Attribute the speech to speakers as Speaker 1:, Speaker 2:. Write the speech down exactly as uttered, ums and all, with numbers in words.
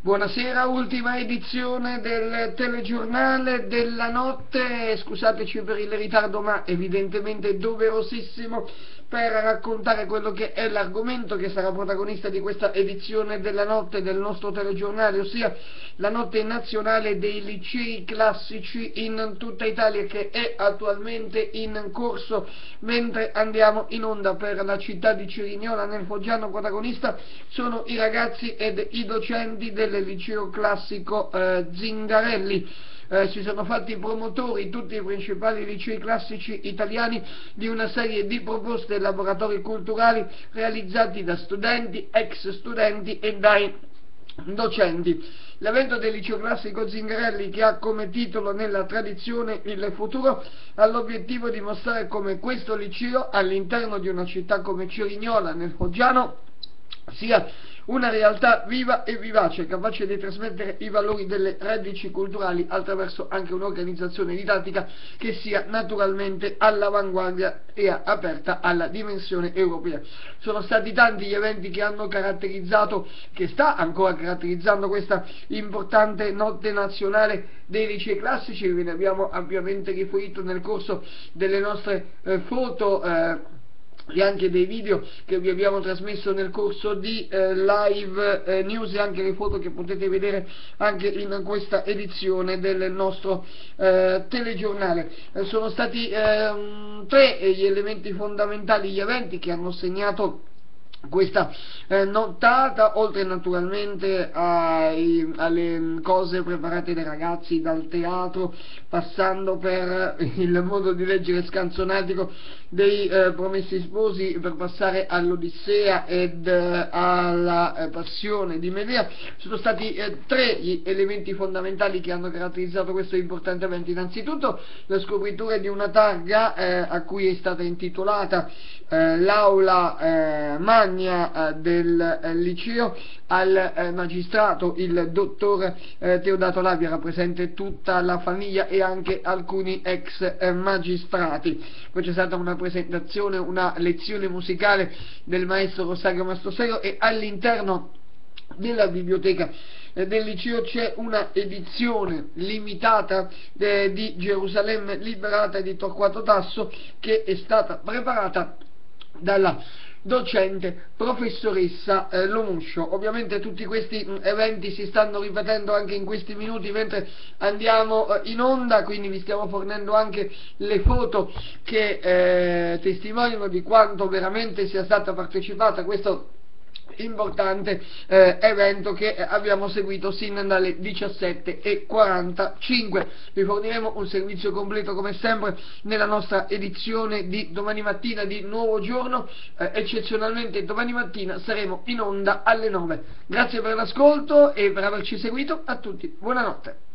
Speaker 1: Buonasera, ultima edizione del telegiornale della notte, scusateci per il ritardo ma evidentemente doverosissimo per raccontare quello che è l'argomento che sarà protagonista di questa edizione della notte del nostro telegiornale, ossia la notte nazionale dei licei classici in tutta Italia, che è attualmente in corso mentre andiamo in onda per la città di Cerignola nel Foggiano. Protagonista sono i ragazzi ed i docenti del liceo classico eh, Zingarelli. Eh, si sono fatti promotori tutti i principali licei classici italiani di una serie di proposte e laboratori culturali realizzati da studenti, ex studenti e dai docenti. L'evento del liceo classico Zingarelli, che ha come titolo Nella tradizione il futuro, ha l'obiettivo di mostrare come questo liceo all'interno di una città come Cerignola nel Foggiano sia una realtà viva e vivace, capace di trasmettere i valori delle radici culturali attraverso anche un'organizzazione didattica che sia naturalmente all'avanguardia e aperta alla dimensione europea. Sono stati tanti gli eventi che hanno caratterizzato, che sta ancora caratterizzando questa importante notte nazionale dei licei classici. Ve ne abbiamo ampiamente riferito nel corso delle nostre eh, foto eh, e anche dei video che vi abbiamo trasmesso nel corso di eh, live eh, news, e anche le foto che potete vedere anche in questa edizione del nostro eh, telegiornale. Eh, sono stati eh, tre gli elementi fondamentali, gli eventi che hanno segnato questa eh, nottata, oltre naturalmente ai, alle cose preparate dai ragazzi, dal teatro, passando per il modo di leggere scanzonatico dei eh, Promessi Sposi, per passare all'Odissea ed eh, alla eh, Passione di Medea. Sono stati eh, tre gli elementi fondamentali che hanno caratterizzato questo importante evento. Innanzitutto la scopritura di una targa eh, a cui è stata intitolata eh, l'aula eh, magna eh, del eh, liceo al eh, magistrato, il dottor eh, Teodato Labia. Era presente tutta la famiglia e anche alcuni ex eh, magistrati. Poi c'è stata una presentazione, una lezione musicale del maestro Rosario Mastroserio, e all'interno della biblioteca eh, del liceo c'è una edizione limitata eh, di Gerusalemme liberata di Torquato Tasso, che è stata preparata dalla docente professoressa eh, Lomuscio. Ovviamente tutti questi mh, eventi si stanno ripetendo anche in questi minuti mentre andiamo eh, in onda, quindi vi stiamo fornendo anche le foto che eh, testimoniano di quanto veramente sia stata partecipata a questo importante eh, evento che abbiamo seguito sin dalle diciassette e quarantacinque. Vi forniremo un servizio completo come sempre nella nostra edizione di domani mattina di Nuovo Giorno. Eh, eccezionalmente domani mattina saremo in onda alle nove. Grazie per l'ascolto e per averci seguito. A tutti buonanotte.